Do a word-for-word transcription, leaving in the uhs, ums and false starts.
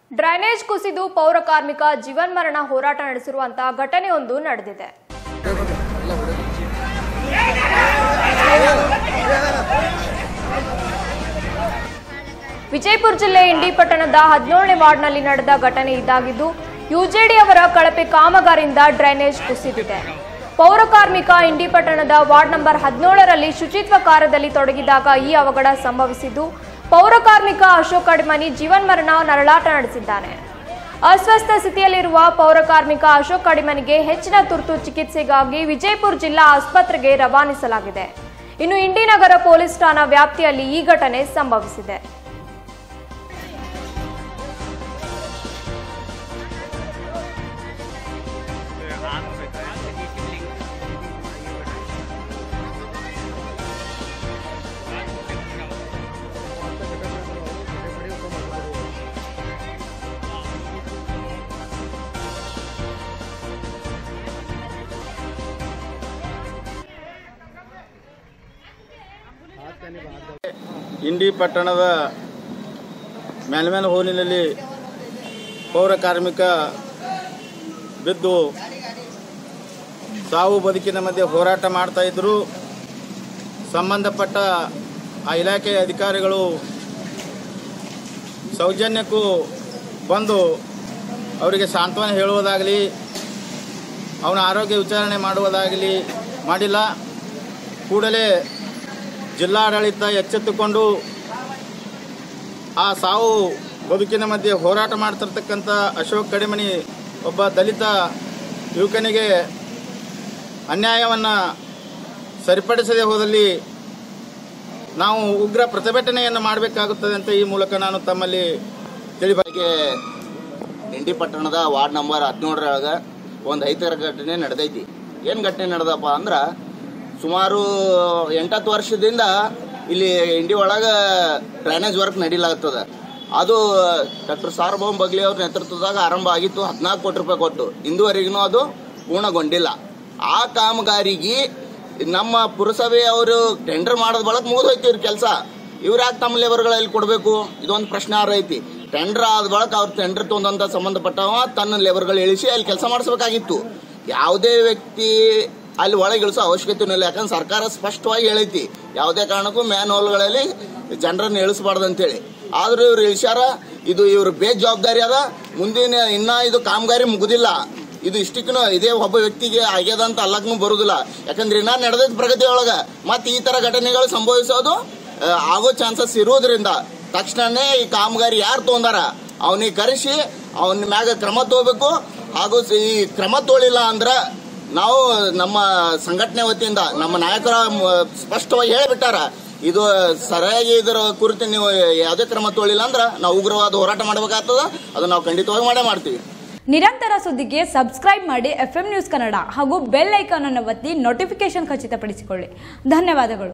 Drainage ಕುಸಿದು ಪೌರ ಕಾರ್ಮಿಕ ಜೀವನ್ಮರಣ ಹೋರಾಟ ನಡೆಸಿರುವಂತಹ ಘಟನೆಯೊಂದು ನಡೆದಿದೆ. ವಿಜಯಪುರ ಜಿಲ್ಲೆ ಇಂಡಿ ಪಟ್ಟಣದ ಹದಿನೇಳನೇ ವಾರ್ಡ್ನಲ್ಲಿ ನಡೆದ ಘಟನೆ ಇದಾಗಿದ್ದು, ಯುಜೆಡಿ ಅವರ ಕಳಪೆ ಕಾಮಗಾರಿಯಿಂದ ಡ್ರೈನೇಜ್ ಕುಸಿದಿದೆ. ಪೌರ ಕಾರ್ಮಿಕ ಇಂಡಿ ಪಟ್ಟಣದ ವಾರ್ಡ್ ನಂಬರ್ ಹದಿನೇಳರಲ್ಲಿ ಶುಚಿತ್ವ ಕಾರ್ಯದಲ್ಲಿ ತೊಡಗಿದಾಗ ಈ ಅವಘಡ ಸಂಭವಿಸಿದ್ದು, ಪೌರ ಕಾರ್ಮಿಕ ಅಶೋಕ್ ಕಡಿಮನಿ ಜೀವನ್ಮರಣ ನರಳಾಟ ನಡೆಸಿದ್ದಾನೆ. ಅಸ್ವಸ್ಥ ಸ್ಥಿತಿಯಲ್ಲಿರುವ ಪೌರ ಕಾರ್ಮಿಕ ಅಶೋಕ್ ಕಡಿಮನಿಗೆ ಹೆಚ್ಚಿನ ತುರ್ತು ಚಿಕಿತ್ಸೆಗಾಗಿ ವಿಜಯಪುರ ಜಿಲ್ಲಾ ಆಸ್ಪತ್ರೆಗೆ ರವಾನಿಸಲಾಗಿದೆ. ಇನ್ನು ಇಂಡಿ ನಗರ ಪೊಲೀಸ್ ಠಾಣಾ ವ್ಯಾಪ್ತಿಯಲ್ಲಿ ಈ ಘಟನೆ ಸಂಭವಿಸಿದೆ. ಇಂಡಿ ಪಟ್ಟಣದ ಮ್ಯಾಲ್ಮೇಲ್ ಹೋಲಿನಲ್ಲಿ ಪೌರ ಕಾರ್ಮಿಕ ಬಿದ್ದು ಸಾವು ಬದುಕಿನ ಮಧ್ಯೆ ಹೋರಾಟ ಮಾಡ್ತಾ ಇದ್ದರು. ಸಂಬಂಧಪಟ್ಟ ಆ ಇಲಾಖೆಯ ಅಧಿಕಾರಿಗಳು ಸೌಜನ್ಯಕ್ಕೂ ಬಂದು ಅವರಿಗೆ ಸಾಂತ್ವನ ಹೇಳುವುದಾಗಲಿ, ಅವನ ಆರೋಗ್ಯ ವಿಚಾರಣೆ ಮಾಡುವುದಾಗಲಿ ಮಾಡಿಲ್ಲ. ಕೂಡಲೇ ಜಿಲ್ಲಾಡಳಿತ ಎಚ್ಚೆತ್ತುಕೊಂಡು ಆ ಸಾವು ಬದುಕಿನ ಮಧ್ಯೆ ಹೋರಾಟ ಮಾಡ್ತಿರ್ತಕ್ಕಂಥ ಅಶೋಕ್ ಕಡಿಮನಿ ಒಬ್ಬ ದಲಿತ ಯುವಕನಿಗೆ ಅನ್ಯಾಯವನ್ನು ಸರಿಪಡಿಸದೆ ಹೋದಲ್ಲಿ ನಾವು ಉಗ್ರ ಪ್ರತಿಭಟನೆಯನ್ನು ಮಾಡಬೇಕಾಗುತ್ತದೆ ಅಂತ ಈ ಮೂಲಕ ನಾನು ತಮ್ಮಲ್ಲಿ ತಿಳಿಬಾರಿಗೆ. ಇಂಡಿ ಪಟ್ಟಣದ ವಾರ್ಡ್ ನಂಬರ್ ಹದಿನೇಳರೊಳಗೆ ಒಂದು ಐತರ ಘಟನೆ ನಡೆದೈತಿ. ಏನು ಘಟನೆ ನಡೆದಪ್ಪ ಅಂದ್ರೆ, ಸುಮಾರು ಎಂಟತ್ತು ವರ್ಷದಿಂದ ಇಲ್ಲಿ ಇಂಡಿ ಒಳಗೆ ಡ್ರೈನೇಜ್ ವರ್ಕ್ ನಡೀಲಾಗ್ತದ. ಅದು ಡಾಕ್ಟರ್ ಸಾರ್ವಭೌಮ ಬಗ್ಲಿ ಅವ್ರ ನೇತೃತ್ವದಾಗ ಆರಂಭ ಆಗಿತ್ತು. ಹದಿನಾಲ್ಕು ಕೋಟಿ ರೂಪಾಯಿ ಕೊಟ್ಟು ಇಂದುವರೆಗೂ ಅದು ಪೂರ್ಣಗೊಂಡಿಲ್ಲ. ಆ ಕಾಮಗಾರಿಗೆ ನಮ್ಮ ಪುರಸಭೆ ಅವರು ಟೆಂಡರ್ ಮಾಡೋದ್ ಬಳಕ ಮುಗಿದೋಯ್ತು ಇವ್ರ ಕೆಲಸ. ಇವ್ರು ಯಾಕೆ ತಮ್ಮ ಲೇಬರ್ಗಳಲ್ಲಿ ಕೊಡಬೇಕು? ಇದೊಂದು ಪ್ರಶ್ನೆ ಆರ ಐತಿ. ಟೆಂಡರ್ ಆದ ಬಳಕ ಅವ್ರ ಟೆಂಡರ್ ತೊಗೊಂಡಂತ ಸಂಬಂಧಪಟ್ಟವ ತನ್ನ ಲೇಬರ್ಗಳು ಇಳಿಸಿ ಅಲ್ಲಿ ಕೆಲಸ ಮಾಡಿಸ್ಬೇಕಾಗಿತ್ತು. ಯಾವುದೇ ವ್ಯಕ್ತಿ ಅಲ್ಲಿ ಒಳಗೆ ಇಳಿಸೋ ಅವಶ್ಯಕತೆನೂ ಇಲ್ಲ. ಯಾಕಂದ್ರೆ ಸರ್ಕಾರ ಸ್ಪಷ್ಟವಾಗಿ ಹೇಳೈತಿ, ಯಾವುದೇ ಕಾರಣಕ್ಕೂ ಮ್ಯಾನ್ ಹೋಲ್ಗಳಲ್ಲಿ ಜನರನ್ನು ಇಳಿಸಬಾರ್ದು ಅಂತೇಳಿ. ಆದ್ರೂ ಇವ್ರು ಇಳಿಸ್ಯಾರ. ಇದು ಇವ್ರ ಬೇಜವಾಬ್ದಾರಿ ಅದ. ಮುಂದಿನ ಇನ್ನ ಇದು ಕಾಮಗಾರಿ ಮುಗುದಿಲ್ಲ. ಇದು ಇಷ್ಟಕ್ಕೂ ಇದೇ ಒಬ್ಬ ವ್ಯಕ್ತಿಗೆ ಆಗ್ಯದ ಅಂತ ಅಲ್ಲಕ್ಕೂ ಬರುದಿಲ್ಲ. ಯಾಕಂದ್ರೆ ಇನ್ನ ನಡೆದೈತಿ ಪ್ರಗತಿ ಒಳಗ ಮತ್ತೆ ಈ ತರ ಘಟನೆಗಳು ಸಂಭವಿಸೋದು ಆಗೋ ಚಾನ್ಸಸ್ ಇರೋದ್ರಿಂದ ತಕ್ಷಣನೇ ಈ ಕಾಮಗಾರಿ ಯಾರು ತೊಗೊಂಡಾರ ಅವನಿಗೆ ಕರೆಸಿ ಅವನ ಮ್ಯಾಗ ಕ್ರಮ ತಗೋಬೇಕು. ಹಾಗೂ ಈ ಕ್ರಮ ತೋಳಿಲ್ಲ ಅಂದ್ರ ನಾವು ನಮ್ಮ ಸಂಘಟನೆ ವತಿಯಿಂದ ನಮ್ಮ ನಾಯಕರ ಸ್ಪಷ್ಟವಾಗಿ ಹೇಳಿಬಿಟ್ಟಾರ, ಇದು ಸರಿಯಾಗಿ ಇದರ ಕುರಿತು ನೀವು ಯಾವುದೇ ಕ್ರಮ ತೋಳಿಲ್ಲ ಅಂದ್ರೆ ನಾವು ಉಗ್ರವಾದ ಹೋರಾಟ ಮಾಡಬೇಕಾಗ್ತದ. ಅದನ್ನ ನಾವು ಖಂಡಿತವಾಗಿ ಮಾಡೇ ಮಾಡ್ತೀವಿ. ನಿರಂತರ ಸುದ್ದಿಗೆ ಸಬ್ಸ್ಕ್ರೈಬ್ ಮಾಡಿ ಎಫ್ ಎಂ ನ್ಯೂಸ್ ಕನ್ನಡ ಹಾಗೂ ಬೆಲ್ ಐಕಾನ್ ಅನ್ನು ಒತ್ತಿ ನೋಟಿಫಿಕೇಶನ್ ಖಚಿತಪಡಿಸಿಕೊಳ್ಳಿ. ಧನ್ಯವಾದಗಳು.